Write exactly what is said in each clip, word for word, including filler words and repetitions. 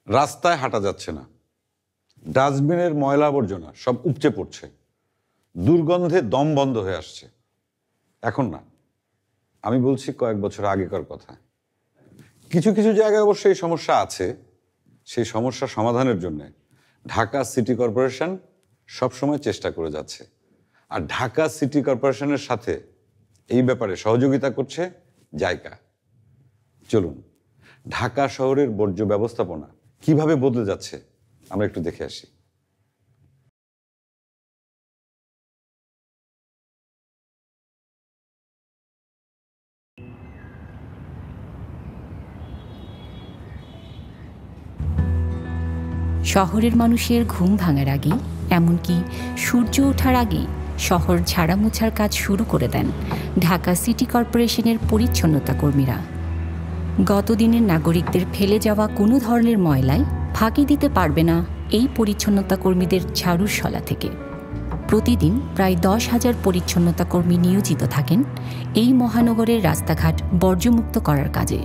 রাস্তায় হাঁটা যাচ্ছে না, ডাস্টবিনের ময়লা আবর্জনা সব উপচে পড়ছে, দুর্গন্ধে দম বন্ধ হয়ে আসছে। এখন না, আমি বলছি কয়েক বছর আগেকার কথা। কিছু কিছু জায়গায় অবশ্য এই সমস্যা আছে। সেই সমস্যা সমাধানের জন্য ঢাকা সিটি কর্পোরেশন সবসময় চেষ্টা করে যাচ্ছে। আর ঢাকা সিটি কর্পোরেশনের সাথে এই ব্যাপারে সহযোগিতা করছে জাইকা। চলুন ঢাকা শহরের বর্জ্য ব্যবস্থাপনা কিভাবে বদলে যাচ্ছে আমরা একটু দেখে আসি। শহরের মানুষের ঘুম ভাঙার আগে, এমনকি সূর্য ওঠার আগে শহর ঝাড়া মোছার কাজ শুরু করে দেন ঢাকা সিটি কর্পোরেশনের পরিচ্ছন্নতা কর্মীরা। গতদিনের নাগরিকদের ফেলে যাওয়া কোনো ধরনের ময়লায় ফাঁকি দিতে পারবে না এই পরিচ্ছন্নতা কর্মীদের ঝাড়ুর শলা থেকে। প্রতিদিন প্রায় দশ হাজার পরিচ্ছন্নতা কর্মী নিয়োজিত থাকেন এই মহানগরের রাস্তাঘাট বর্জ্যমুক্ত করার কাজে।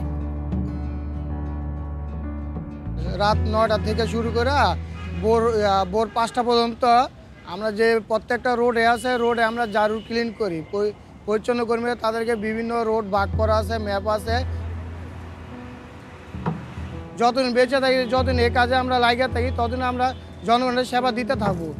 রাত নয়টা থেকে শুরু করে ভোর ভোর পাঁচটা পর্যন্ত আমরা যে প্রত্যেকটা রোডে আছে, রোডে আমরা ঝাড়ু ক্লিন করি। পরিচ্ছন্ন কর্মীরা তাদেরকে বিভিন্ন রোড ভাগ করা আছে, ম্যাপ আছে। যতদিন বেঁচে থাকি, যতদিন এই কাজে আমরা লাগিয়ে থাকি, ততদিন আমরা জনগণের সেবা দিতে থাকবো।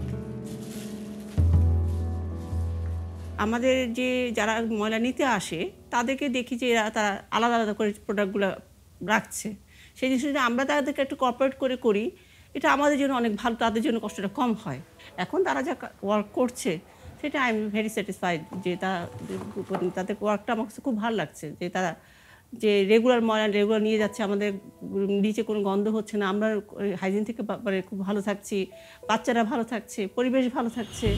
আমাদের যে যারা ময়লা নিতে আসে তাদেরকে দেখি যে এরা তারা আলাদা আলাদা করে প্রোডাক্টগুলো রাখছে। সেই জিনিসটা আমরা তাদেরকে একটু কোঅপারেট করে করি, এটা আমাদের জন্য অনেক ভালো, তাদের জন্য কষ্টটা কম হয়। এখন তারা যা ওয়ার্ক করছে সেটা আই এম ভেরি স্যাটিসফাইড যে তারা তাদের ওয়ার্কটা আমার কাছে খুব ভালো লাগছে, যে তারা যে রেগুলার ময়লা রেগুলার নিয়ে যাচ্ছে, আমাদের নিচে কোনো গন্ধ হচ্ছে না, আমরা হাইজিন থেকে মানে খুব ভালো থাকছি, বাচ্চারা ভালো থাকছে, পরিবেশ ভালো থাকছে।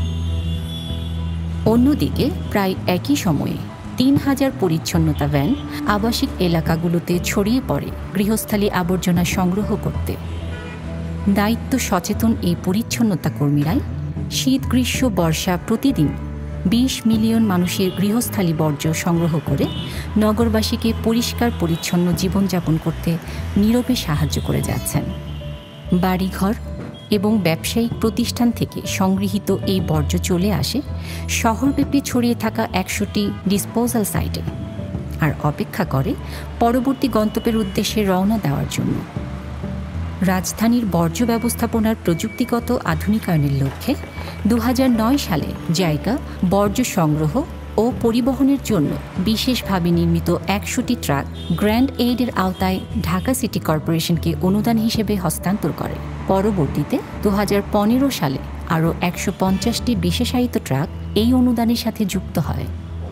অন্যদিকে প্রায় একই সময়ে তিন হাজার পরিচ্ছন্নতা ভ্যান আবাসিক এলাকাগুলোতে ছড়িয়ে পড়ে গৃহস্থালী আবর্জনা সংগ্রহ করতে। দায়িত্ব সচেতন এই পরিচ্ছন্নতা কর্মীরাই শীত গ্রীষ্ম বর্ষা প্রতিদিন বিশ মিলিয়ন মানুষের গৃহস্থালী বর্জ্য সংগ্রহ করে নগরবাসীকে পরিষ্কার পরিচ্ছন্ন জীবনযাপন করতে নীরবে সাহায্য করে যাচ্ছেন। বাড়িঘর এবং ব্যবসায়িক প্রতিষ্ঠান থেকে সংগৃহীত এই বর্জ্য চলে আসে শহরব্যাপী ছড়িয়ে থাকা একশোটি ডিসপোজাল সাইটে, আর অপেক্ষা করে পরবর্তী গন্তব্যের উদ্দেশ্যে রওনা দেওয়ার জন্য। রাজধানীর বর্জ্য ব্যবস্থাপনার প্রযুক্তিগত আধুনিকায়নের লক্ষ্যে দু হাজার নয় সালে জাইকা বর্জ্য সংগ্রহ ও পরিবহনের জন্য বিশেষভাবে নির্মিত একশোটি ট্রাক গ্র্যান্ড এইডের আওতায় ঢাকা সিটি কর্পোরেশনকে অনুদান হিসেবে হস্তান্তর করে। পরবর্তীতে দু হাজার পনেরো সালে আরও একশো পঞ্চাশটি বিশেষায়িত ট্রাক এই অনুদানের সাথে যুক্ত হয়।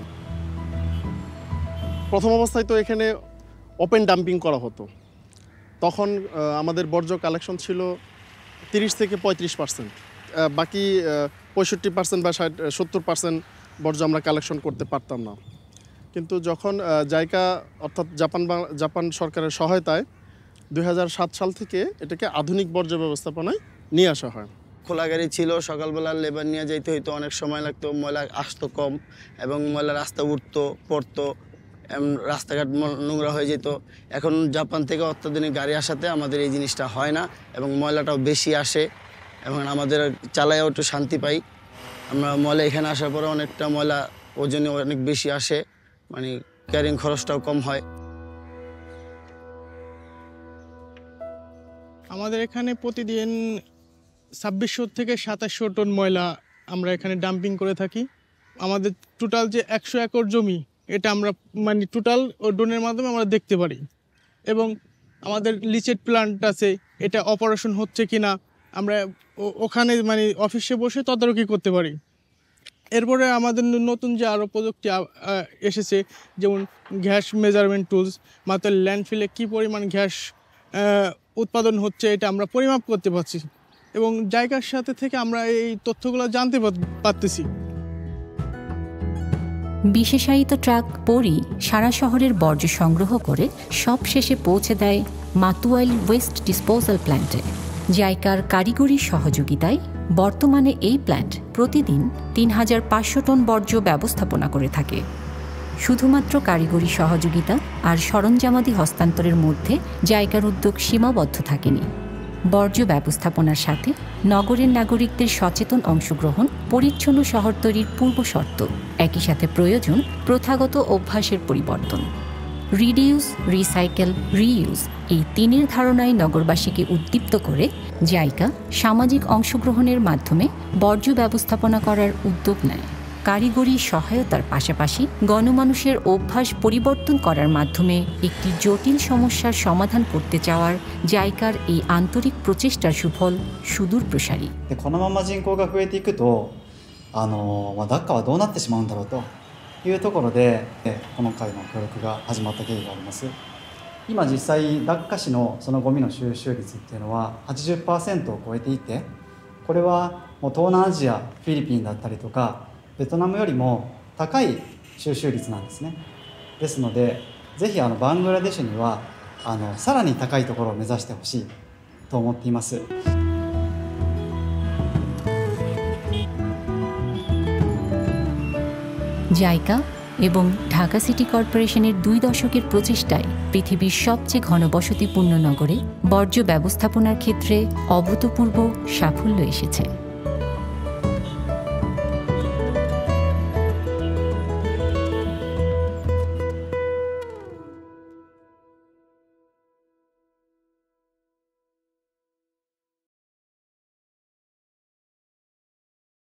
প্রথম অবস্থায় তো এখানে ওপেন ডাম্পিং করা হতো। তখন আমাদের বর্জ্য কালেকশন ছিল তিরিশ থেকে পঁয়ত্রিশ পার্সেন্ট, বাকি পঁয়ষট্টি পার্সেন্ট বা ষাট সত্তর পার্সেন্ট বর্জ্য আমরা কালেকশন করতে পারতাম না। কিন্তু যখন জাইকা অর্থাৎ জাপান জাপান সরকারের সহায়তায় দুই হাজার সাত সাল থেকে এটাকে আধুনিক বর্জ্য ব্যবস্থাপনায় নিয়ে আসা হয়। খোলা গাড়ি ছিল, সকালবেলা লেবার নিয়ে যাইতে হইতো, অনেক সময় লাগতো, ময়লা আসতো কম এবং ময়লা রাস্তা উঠতো পড়তো, রাস্তাঘাট নোংরা হয়ে যেত। এখন জাপান থেকে অত্যাধুনিক গাড়ি আসাতে আমাদের এই জিনিসটা হয় না এবং ময়লাটাও বেশি আসে এবং আমাদের চালাইও একটু শান্তি পাই আমরা। ময়লা এখানে আসার পরে অনেকটা ময়লা ওজনে অনেক বেশি আসে, মানে ক্যারিং খরচটাও কম হয়। আমাদের এখানে প্রতিদিন ছাব্বিশশো থেকে সাতাশশো টন ময়লা আমরা এখানে ডাম্পিং করে থাকি। আমাদের টোটাল যে একশো একর জমি, এটা আমরা মানে টোটাল ড্রোনের মাধ্যমে আমরা দেখতে পারি এবং আমাদের লিচেট প্ল্যান্ট আছে, এটা অপারেশন হচ্ছে কিনা আমরা ওখানে মানে অফিসে বসে তদারকি করতে পারি। এরপরে আমাদের নতুন যে আরও প্রযুক্তি এসেছে, যেমন গ্যাস মেজারমেন্ট টুলস, মাত্র ল্যান্ডফিলে কী পরিমাণ গ্যাস উৎপাদন হচ্ছে এটা আমরা পরিমাপ করতে পারছি এবং জায়গার সাথে থেকে আমরা এই তথ্যগুলো জানতে পারতেছি। বিশেষায়িত ট্রাক পরি সারা শহরের বর্জ্য সংগ্রহ করে সব শেষে পৌঁছে দেয় মাতুয়াইল ওয়েস্ট ডিসপোজাল প্ল্যান্টে। জাইকার কারিগরি সহযোগিতায় বর্তমানে এই প্ল্যান্ট প্রতিদিন তিন হাজার পাঁচশো টন বর্জ্য ব্যবস্থাপনা করে থাকে। শুধুমাত্র কারিগরি সহযোগিতা আর সরঞ্জামাদি হস্তান্তরের মধ্যে জাইকার উদ্যোগ সীমাবদ্ধ থাকেনি। বর্জ্য ব্যবস্থাপনার সাথে নগরের নাগরিকদের সচেতন অংশগ্রহণ পরিচ্ছন্ন শহর তৈরির পূর্ব শর্ত। একই সাথে প্রয়োজন প্রথাগত অভ্যাসের পরিবর্তন। রিডিউস, রিসাইকেল, রিইউজ এই তিনের ধারণায় নগরবাসীকে উদ্দীপ্ত করে জাইকা সামাজিক অংশগ্রহণের মাধ্যমে বর্জ্য ব্যবস্থাপনা করার উদ্যোগ নেয়। কারিগরি সহায়তার পাশাপাশি গণমানুষের অভ্যাস পরিবর্তন করার মাধ্যমে একটি জটিল সমস্যার সমাধান করতে চাওয়ার জাইকার এই আন্তরিক প্রচেষ্টার সুফল সুদূর প্রসারী। でこのまま人口が増えていくと、あのまあ、ダッカはどうなってしまうんだろうというところでこの回の協力が始まった経緯があります。今実際ダッカ市のそのゴミの収集率っていうのは はちじゅっパーセント を超えていて、これはもう東南アジア、フィリピンだったりとかベトナムよりも高い収集率なんですね。ですので、ぜひあのバングラデシュにはあのさらに高いところを目指してほしいと思っています。 জাইকা এবং ঢাকা সিটি কর্পোরেশনের দুই দশকের প্রচেষ্টায় পৃথিবীর সবচেয়ে ঘনবসতিপূর্ণ নগরে বর্জ্য ব্যবস্থাপনার ক্ষেত্রে অভূতপূর্ব সাফল্য এসেছে।